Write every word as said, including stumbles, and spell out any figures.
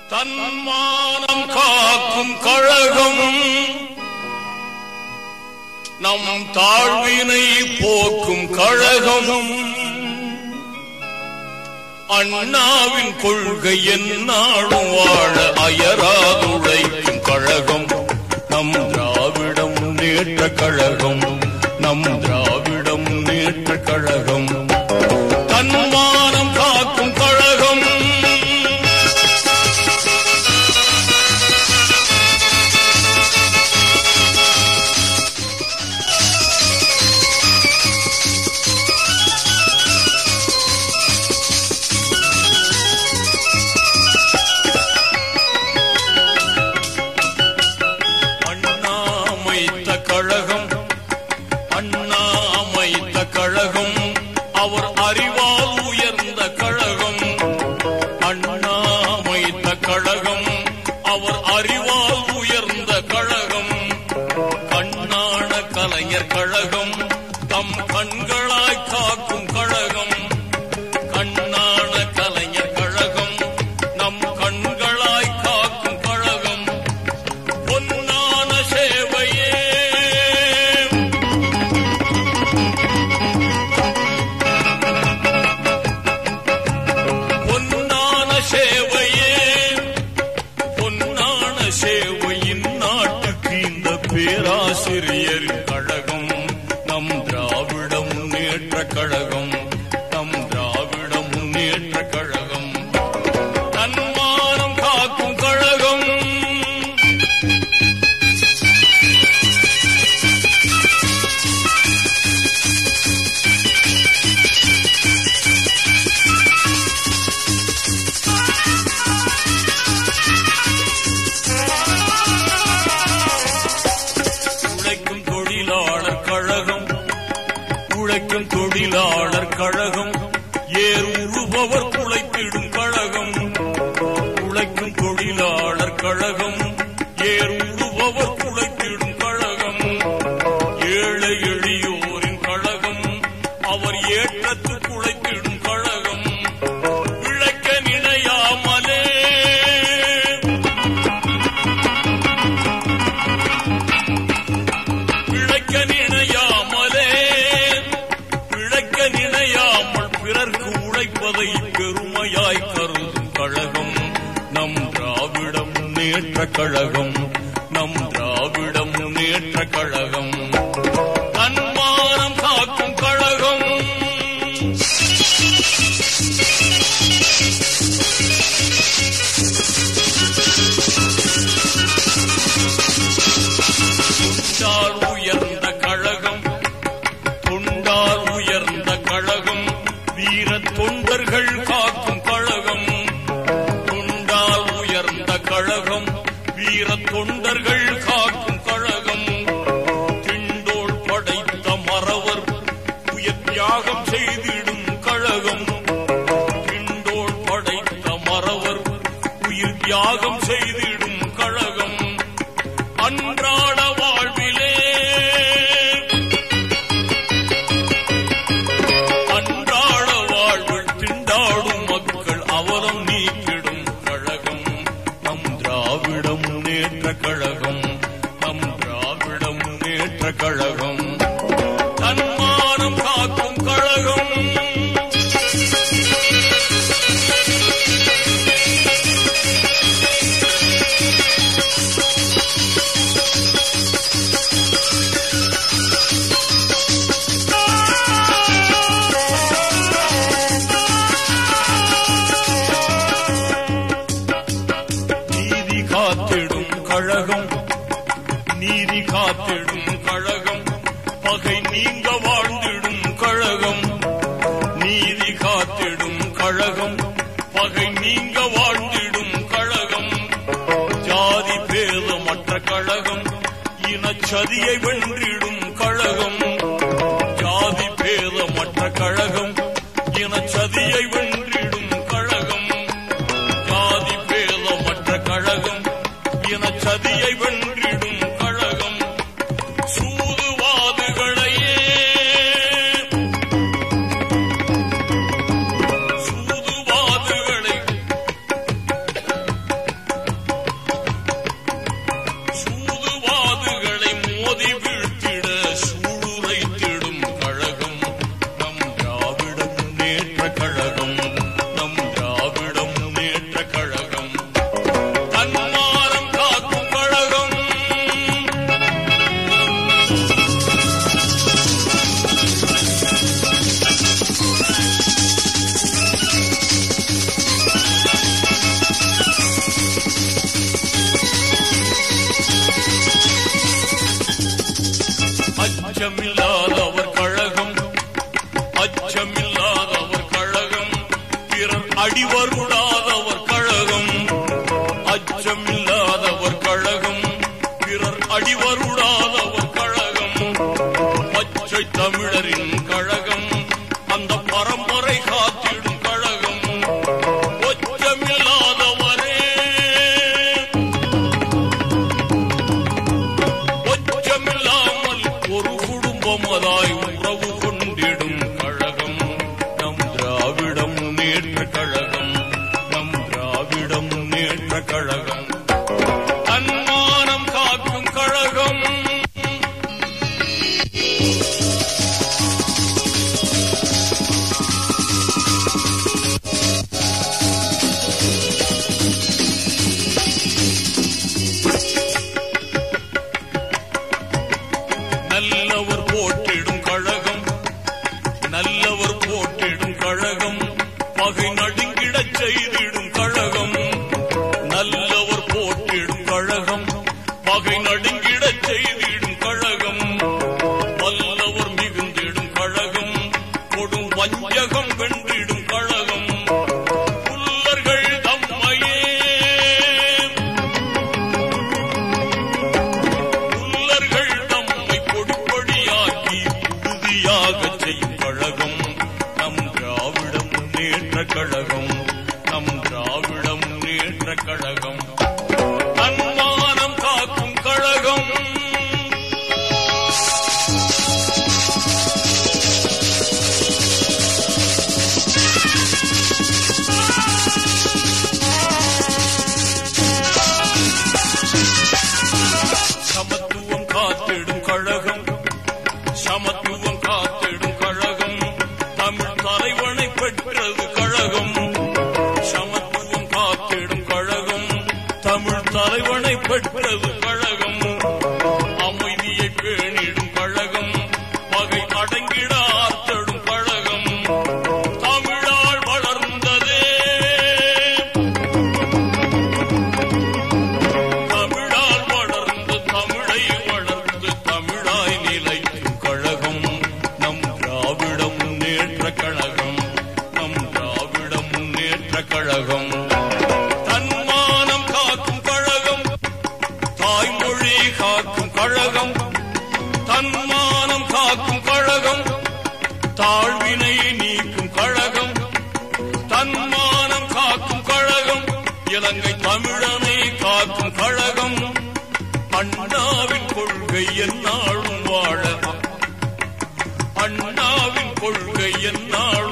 தன்மானம் காக்கும் கழகம் நம் தாழ்வினை போக்கும் கழகம் அண்ணாவின் கொள்கை என்னாலும் வாழ அயராதுழைக்கும் கழகம் நம் திராவிட முன்னேற்ற கழகம் நம் திராவிட முன்னேற்ற கழகம் தன்மானம் காக்கும் கழகம் கழகம் அண்ணா அமைத்த கழகம் அவர் அறிவால் உயர்ந்த கழகம் அண்ணா அமைத்த கழகம் அவர் அறிவால் உயர்ந்த கழகம் கண்ணான கலைஞர் கழகம் தம் கண்களாய் காக்கும் கழகம் கண்ணான கலைஞர் கழகம் நம் கண்களாய் காக்கும் கழகம் பொன்னான சேவையே சேவையே பொன்னான சேவையின் நாட்டுக்கு இந்த பேராசிரியரின் கழகம் நம் திராவிட முன்னேற்ற கழகம் நம் திராவிட முன்னேற்ற கழகம் தன்மானம் காக்கும் கழகம் உழைக்கும் தொழிலாளர் கழகம் ஏர் உழுபவர் குலைத்திடும் கழகம் உழைக்கும் தொழிலாளர் கழகம் ஏர் உழுபவர் குலைத்திடும் கழகம் ஏழை எளியோரின் கழகம் அவர் ஏற்றத்து குலைத்திடும் கழகம் இழைக்க நினையாமலே இழைக்க நினையாமலே நினையாமல் பிறர்க்கு உழைப்பதை பெருமையாய் கருதும் கழகம் நம் திராவிட முன்னேற்ற கழகம் நம் திராவிட முன்னேற்ற கழகம் தன்மானம் காக்கும் கழகம் தொண்டால் உயர்ந்த கழகம் தொண்டால் உயர்ந்த கழகம் வீர தொண்டர்கள் காக்கும் கழகம் தொண்டால் உயர்ந்த கழகம் வீர தொண்டர்கள் காக்கும் கழகம் திண்டோள் படைத்த மறவர் உயர் தியாகம் செய்திடும் கழகம் திண்டோள் படைத்த மறவர் உயிர் தியாகம் செய்திடும் கழகம் அன்றாட வாழ்விலே அவலம் நீக்கிடும் கழகம் நம் திராவிட முன்னேற்ற கழகம் நம் திராவிட முன்னேற்ற கழகம் தன்மானம் காக்கும் கழகம் காத்திடும் கழகம் நீதி காத்திடும் கழகம் பகை நீங்க வாழ்ந்திடும் கழகம் நீதி காத்திடும் கழகம் பகை நீங்க வாழ்ந்திடும் கழகம் ஜாதி பேதமற்ற கழகம் இனச்சதியை வென்றிடும் கழகம் ஜாதி பேதமற்ற கழகம் இனச்சதியை வென்றிடும் கழகம் ஜாதி பேதமற்ற கழகம் இனச்சதியை வென்றிடும் கழகம் சூதுவாதுகளையே சூதுவாதுகளை அச்சமில்லாதவர் கழகம் அச்சமில்லாதவர் கழகம் பிறர் அடிவருடாதவர் கழகம் அச்சமில்லாதவர் கழகம் பிறர் அடிவருடாதவர் கழகம் பச்சை தமிழரின் கழகம் அந்த பரம்பரை காத்திடும் கழகம் ஒச்சமில்லாதவரே ஒச்சமில்லாமல் ஒரு குடும்பமதாய் உறவு கொண்டிடும் கழகம் நம் திராவிட முன்னேற்ற கழகம் நம் திராவிட முன்னேற்ற கழகம் தன்மானம் காக்கும் கழகம் நல்லவர் போற்றிடும் கழகம் நல்லவர் போற்றிடும் கழகம் பகை நடுங்கிடச் செய்திடும் கழகம் நல்லவர் போற்றிடும் கழகம் பகை நடுங்கிடச் செய்திடும் கழகம் வல்லவர் மிகுந்திடும் கழகம் கொடும் வஞ்சகம் வென்றிடும் கழகம் புல்லர்கள் தம்மையே புல்லர்கள் தம்மை பொடிப்பொடியாக்கி உறுதியாகச் செய்யும் கழகம் நம் திராவிட முன்னேற்ற கழகம் நம் திராவிட முன்னேற்ற கழகம் தன்மானம் காக்கும் கழகம் சமத்துவம் காத்திடும் கழகம் சமத்துவம் காத்திடும் கழகம் தமிழ் தலைவனை பெற்றது கழகம் சமத்துவம் காத்திடும் கழகம் தமிழ் தலைவனை பெற்றது கழகம் அமைதியை பேணிடும் கழகம் பகை அடங்கிட ஆர்த்தடும் கழகம் தமிழால் வளர்ந்ததே தமிழால் வளர்ந்து தமிழை வளர்ந்து தமிழாய் நிலைக்கும் கழகம் நம் திராவிட முன்னேற்ற கழகம் நம் திராவிட முன்னேற்ற கழகம் தன்மானம் காக்கும் கழகம் தாய்மொழி காக்கும் கழகம் தன்மானம் காக்கும் கழகம் தாழ்வினை நீக்கும் கழகம் தன்மானம் காக்கும் கழகம் இலங்கை தமிழனை காக்கும் கழகம் அண்ணாவின் கொள்கை எந்நாளும் வாழ அண்ணாவின் கொள்கை எந்நாளும்